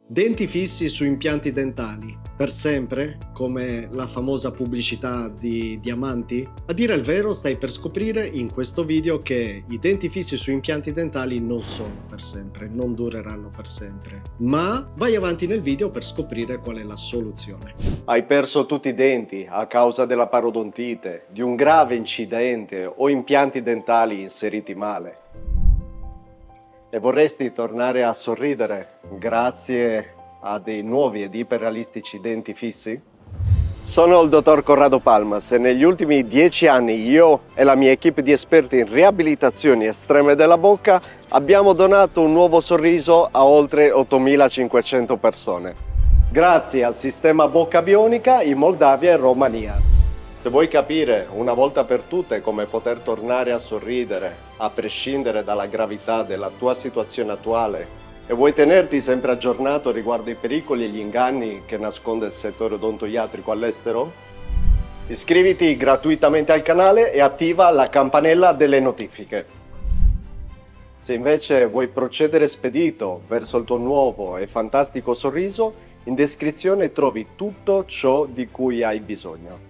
Denti fissi su impianti dentali, per sempre? Come la famosa pubblicità di Diamanti? A dire il vero, stai per scoprire in questo video che i denti fissi su impianti dentali non sono per sempre, non dureranno per sempre. Ma vai avanti nel video per scoprire qual è la soluzione. Hai perso tutti i denti a causa della parodontite, di un grave incidente o impianti dentali inseriti male. E vorresti tornare a sorridere grazie a dei nuovi ed iperrealistici denti fissi? Sono il dottor Corrado Palmas e negli ultimi 10 anni io e la mia equipe di esperti in riabilitazioni estreme della bocca abbiamo donato un nuovo sorriso a oltre 8.500 persone. Grazie al sistema bocca bionica in Moldavia e Romania. Se vuoi capire una volta per tutte come poter tornare a sorridere, a prescindere dalla gravità della tua situazione attuale, e vuoi tenerti sempre aggiornato riguardo i pericoli e gli inganni che nasconde il settore odontoiatrico all'estero, iscriviti gratuitamente al canale e attiva la campanella delle notifiche. Se invece vuoi procedere spedito verso il tuo nuovo e fantastico sorriso, in descrizione trovi tutto ciò di cui hai bisogno.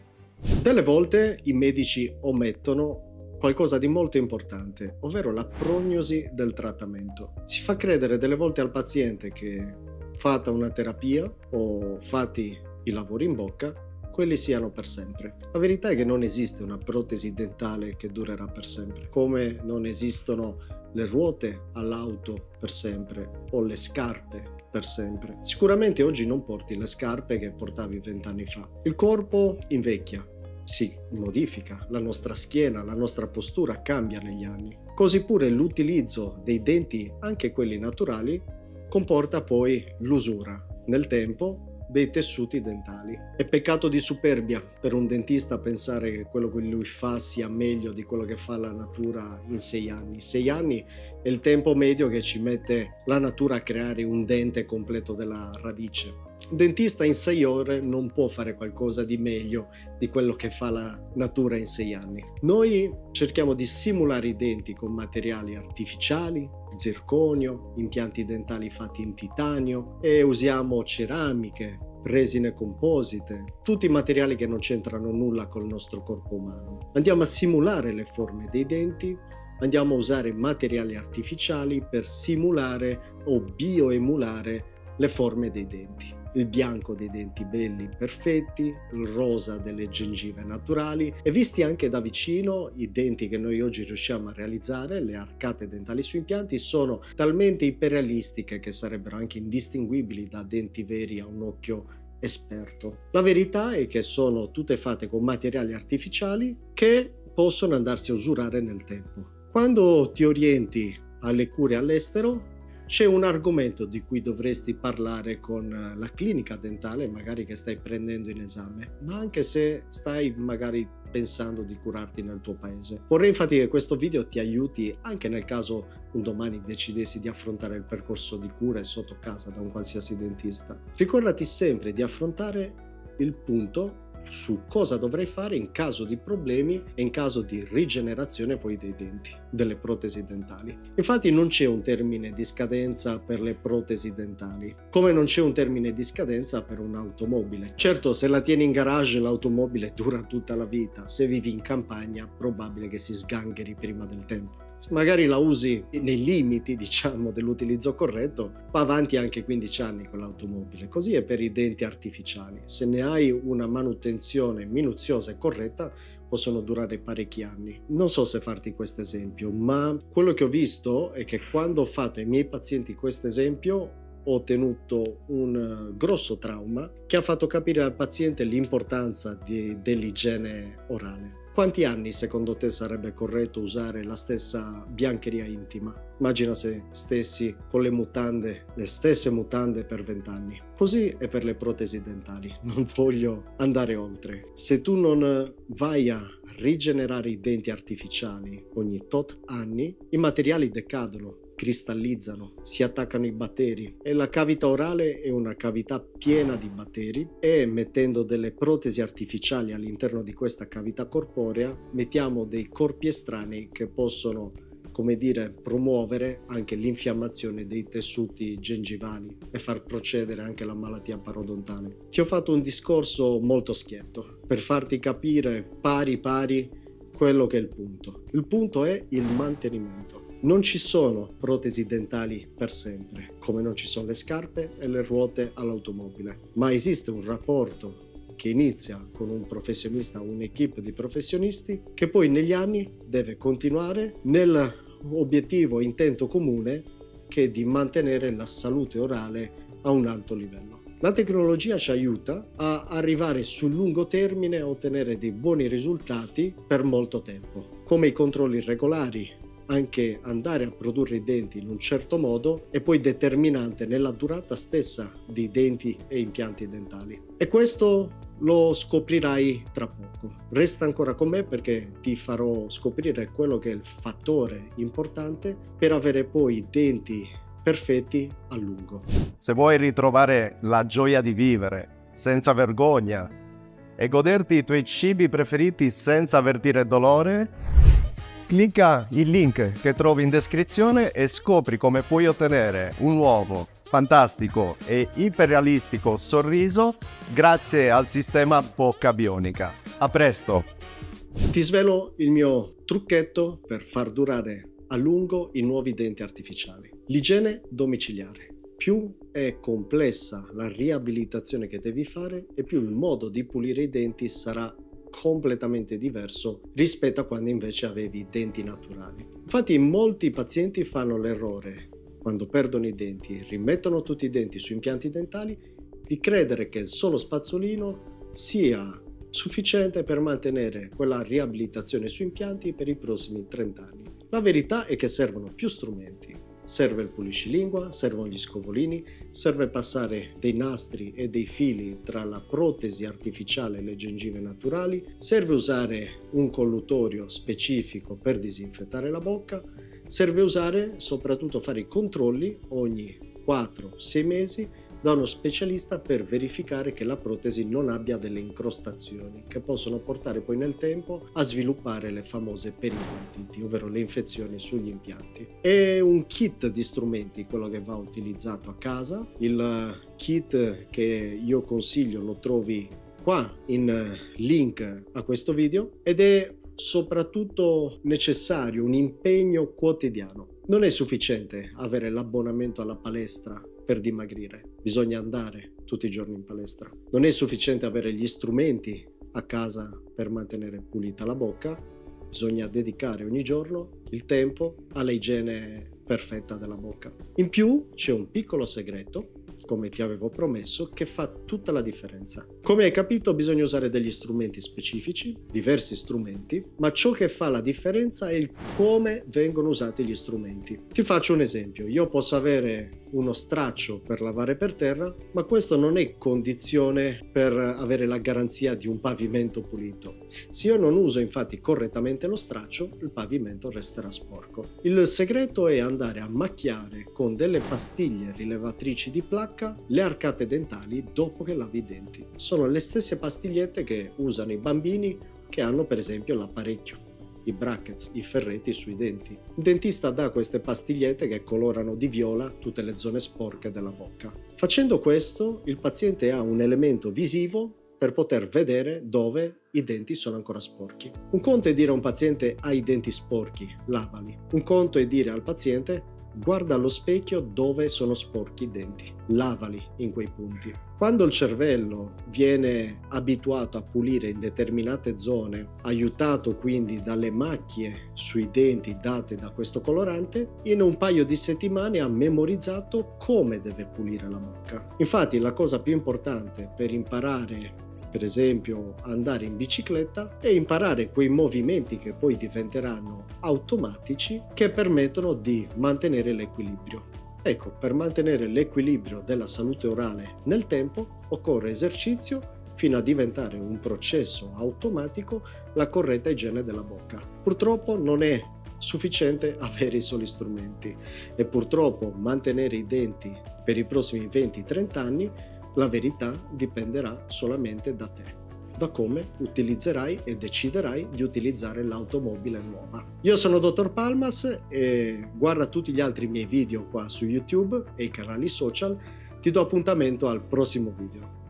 Delle volte i medici omettono qualcosa di molto importante, ovvero la prognosi del trattamento. Si fa credere delle volte al paziente che fatta una terapia o fatti i lavori in bocca, quelli siano per sempre. La verità è che non esiste una protesi dentale che durerà per sempre, come non esistono le ruote all'auto per sempre o le scarpe per sempre. Sicuramente oggi non porti le scarpe che portavi 20 anni fa. Il corpo invecchia, si modifica, la nostra schiena, la nostra postura cambia negli anni. Così pure l'utilizzo dei denti, anche quelli naturali, comporta poi l'usura nel tempo dei tessuti dentali. È peccato di superbia per un dentista pensare che quello che lui fa sia meglio di quello che fa la natura in 6 anni. 6 anni è il tempo medio che ci mette la natura a creare un dente completo della radice. Un dentista in 6 ore non può fare qualcosa di meglio di quello che fa la natura in 6 anni. Noi cerchiamo di simulare i denti con materiali artificiali, zirconio, impianti dentali fatti in titanio e usiamo ceramiche, resine composite, tutti materiali che non c'entrano nulla col nostro corpo umano. Andiamo a simulare le forme dei denti, andiamo a usare materiali artificiali per simulare o bioemulare le forme dei denti. Il bianco dei denti belli perfetti, il rosa delle gengive naturali e visti anche da vicino i denti che noi oggi riusciamo a realizzare, le arcate dentali su impianti, sono talmente iperrealistiche che sarebbero anche indistinguibili da denti veri a un occhio esperto. La verità è che sono tutte fatte con materiali artificiali che possono andarsi a usurare nel tempo. Quando ti orienti alle cure all'estero, c'è un argomento di cui dovresti parlare con la clinica dentale magari che stai prendendo in esame, ma anche se stai magari pensando di curarti nel tuo paese. Vorrei infatti che questo video ti aiuti anche nel caso un domani decidessi di affrontare il percorso di cure sotto casa da un qualsiasi dentista. Ricordati sempre di affrontare il punto su cosa dovrei fare in caso di problemi e in caso di rigenerazione poi dei denti, delle protesi dentali. Infatti non c'è un termine di scadenza per le protesi dentali, come non c'è un termine di scadenza per un'automobile. Certo, se la tieni in garage l'automobile dura tutta la vita, se vivi in campagna probabile che si sgangheri prima del tempo. Se magari la usi nei limiti, diciamo, dell'utilizzo corretto, va avanti anche 15 anni con l'automobile. Così è per i denti artificiali. Se ne hai una manutenzione minuziosa e corretta, possono durare parecchi anni. Non so se farti questo esempio, ma quello che ho visto è che quando ho fatto ai miei pazienti questo esempio, ho ottenuto un grosso trauma che ha fatto capire al paziente l'importanza dell'igiene orale. Quanti anni secondo te sarebbe corretto usare la stessa biancheria intima? Immagina se stessi con le stesse mutande per 20 anni. Così è per le protesi dentali. Non voglio andare oltre. Se tu non vai a rigenerare i denti artificiali ogni tot anni, i materiali decadono, cristallizzano, si attaccano i batteri e la cavità orale è una cavità piena di batteri e mettendo delle protesi artificiali all'interno di questa cavità corporea mettiamo dei corpi estranei che possono come dire, promuovere anche l'infiammazione dei tessuti gengivali e far procedere anche la malattia parodontale. Ti ho fatto un discorso molto schietto per farti capire pari quello che è il punto. Il punto è il mantenimento. Non ci sono protesi dentali per sempre, come non ci sono le scarpe e le ruote all'automobile, ma esiste un rapporto che inizia con un professionista, un'equipe di professionisti, che poi negli anni deve continuare nell'obiettivo intento comune che è di mantenere la salute orale a un alto livello. La tecnologia ci aiuta a arrivare sul lungo termine a ottenere dei buoni risultati per molto tempo, come i controlli regolari. Anche andare a produrre i denti in un certo modo è poi determinante nella durata stessa di denti e impianti dentali. E questo lo scoprirai tra poco. Resta ancora con me perché ti farò scoprire quello che è il fattore importante per avere poi denti perfetti a lungo. Se vuoi ritrovare la gioia di vivere senza vergogna e goderti i tuoi cibi preferiti senza avvertire dolore, clicca il link che trovi in descrizione e scopri come puoi ottenere un nuovo, fantastico e iperrealistico sorriso grazie al sistema bocca bionica. A presto! Ti svelo il mio trucchetto per far durare a lungo i nuovi denti artificiali. L'igiene domiciliare. Più è complessa la riabilitazione che devi fare e più il modo di pulire i denti sarà completamente diverso rispetto a quando invece avevi denti naturali. Infatti molti pazienti fanno l'errore, quando perdono i denti, rimettono tutti i denti su impianti dentali, di credere che il solo spazzolino sia sufficiente per mantenere quella riabilitazione su impianti per i prossimi 30 anni. La verità è che servono più strumenti. Serve il puliscilingua, servono gli scovolini, serve passare dei nastri e dei fili tra la protesi artificiale e le gengive naturali, serve usare un collutorio specifico per disinfettare la bocca, serve usare soprattutto fare i controlli ogni 4-6 mesi da uno specialista per verificare che la protesi non abbia delle incrostazioni che possono portare poi nel tempo a sviluppare le famose periodontiti, ovvero le infezioni sugli impianti. È un kit di strumenti quello che va utilizzato a casa. Il kit che io consiglio lo trovi qua in link a questo video ed è soprattutto necessario un impegno quotidiano. Non è sufficiente avere l'abbonamento alla palestra per dimagrire, bisogna andare tutti i giorni in palestra. Non è sufficiente avere gli strumenti a casa per mantenere pulita la bocca, bisogna dedicare ogni giorno il tempo all'igiene perfetta della bocca. In più c'è un piccolo segreto, come ti avevo promesso, che fa tutta la differenza. Come hai capito, bisogna usare degli strumenti specifici, diversi strumenti, ma ciò che fa la differenza è il come vengono usati gli strumenti. Ti faccio un esempio: io posso avere uno straccio per lavare per terra, ma questo non è condizione per avere la garanzia di un pavimento pulito. Se io non uso infatti correttamente lo straccio, il pavimento resterà sporco. Il segreto è andare a macchiare con delle pastiglie rilevatrici di placca le arcate dentali dopo che lavi i denti. Sono le stesse pastigliette che usano i bambini che hanno per esempio l'apparecchio, i brackets, i ferretti sui denti. Il dentista dà queste pastigliette che colorano di viola tutte le zone sporche della bocca. Facendo questo, il paziente ha un elemento visivo per poter vedere dove i denti sono ancora sporchi. Un conto è dire a un paziente: hai i denti sporchi, lavali. Un conto è dire al paziente: guarda allo specchio dove sono sporchi i denti, lavali in quei punti. Quando il cervello viene abituato a pulire in determinate zone, aiutato quindi dalle macchie sui denti date da questo colorante, in un paio di settimane ha memorizzato come deve pulire la bocca. Infatti la cosa più importante per imparare, per esempio, andare in bicicletta, e imparare quei movimenti che poi diventeranno automatici, che permettono di mantenere l'equilibrio. Ecco, per mantenere l'equilibrio della salute orale nel tempo occorre esercizio fino a diventare un processo automatico la corretta igiene della bocca. Purtroppo non è sufficiente avere i soli strumenti e purtroppo mantenere i denti per i prossimi 20-30 anni, la verità dipenderà solamente da te. da come utilizzerai e deciderai di utilizzare l'automobile nuova. Io sono Dottor Palmas e guarda tutti gli altri miei video qua su YouTube e i canali social. Ti do appuntamento al prossimo video.